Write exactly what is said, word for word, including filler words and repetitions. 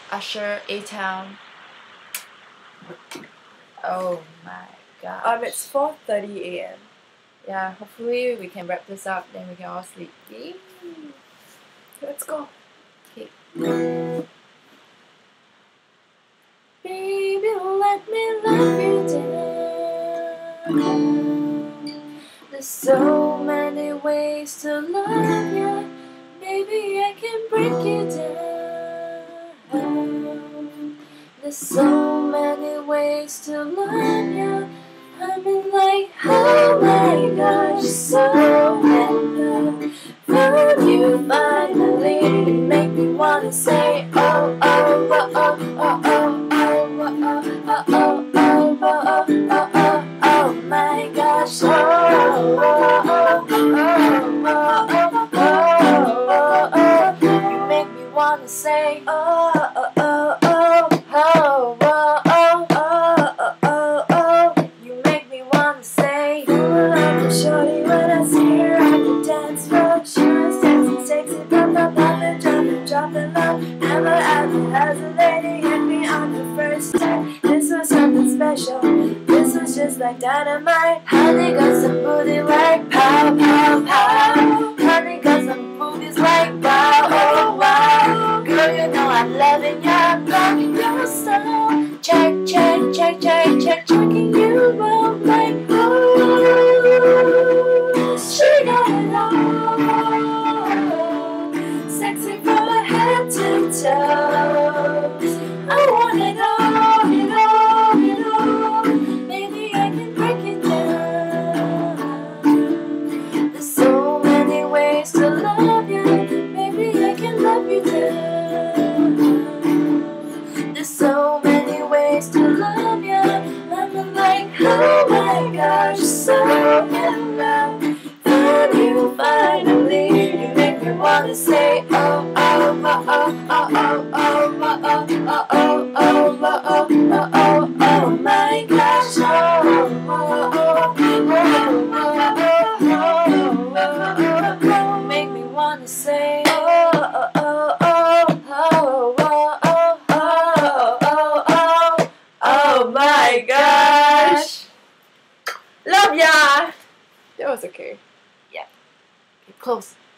Usher, A-Town. Oh my god. Um, it's four thirty a m Yeah, hopefully we can wrap this up, then we can all sleep. Yay. Let's go. Okay. Baby, let me love you down. There's so many ways to love you. Baby, I can break you down. There's so many ways to love you. I mean, like, oh my gosh, so in love. Found you finally, you make me wanna say, oh, oh, oh, oh, oh, oh, oh, oh, oh, oh, oh, oh, oh, oh, oh my gosh, oh, oh, oh, oh, oh, oh, oh, you make me wanna say, oh, oh, oh, oh, oh, oh, oh, oh, oh, oh, you make me wanna say, ooh, like a shorty when I see her on the dance floor, she was dancing sexy, pop, pop, pop, and drop it, drop it low, never ever has a lady hit me on the first time, this was something special, this was just like dynamite, honey got some booty like pow, pow, pow, honey got some booties like wow, oh wow, girl you know I'm loving you, I'm loving your style, check, check, check, check, check, checking you out like oh, she got it all, sexy from her head to toe, I want it all, it all, it all, maybe I can break it down, there's so many ways to love you, maybe I can love you down, there's so many ways to love you, I'm like, oh my gosh, so in love, found you finally, you make me wanna say, oh, oh, oh, oh, oh, oh, oh, oh, oh, oh, oh, oh, oh, oh, oh, oh my gosh, oh, oh, oh, oh, make me wanna say, oh, oh, oh, oh, oh, oh, oh, oh, oh my gosh, love ya. That was okay. Yeah. Okay, close.